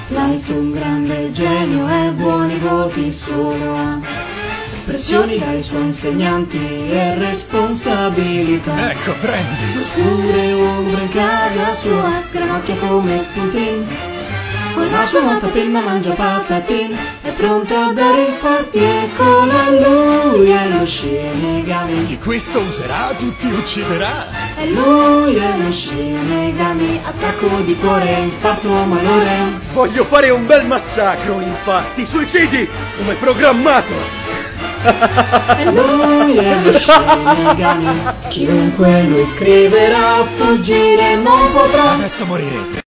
Light un grande genio e buoni voti solo ha. Pressioni dai suoi insegnanti e responsabilità. Ecco, prendi! Oscure ombre in casa sua, sgranocchia come Spuntin. Con la sua nota penna mangia patatin, è pronto a dare infarti, eccolo lui, è lo Shinigami. Chi questo userà tutti ucciderà. E lui è lo Shinigami, attacco di cuore, infarto malore. Voglio fare un bel massacro, infatti, suicidi, come programmato! E lui è lo Shinigami, chiunque lui scriverà, fuggire non potrà. Adesso morirete.